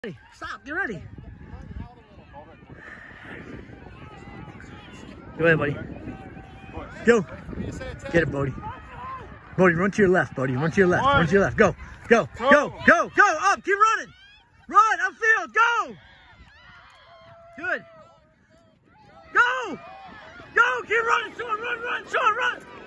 Stop, get ready. Go ahead, buddy. Go. Get it, Bodie. Bodie, run to your left, Bodie. Run to your left. Run to your left. Go. Go. Go. Go. Go. Up. Keep running. Run. Upfield. Go. Good. Go. Go. Keep running. Sean, run, run. Sean, run.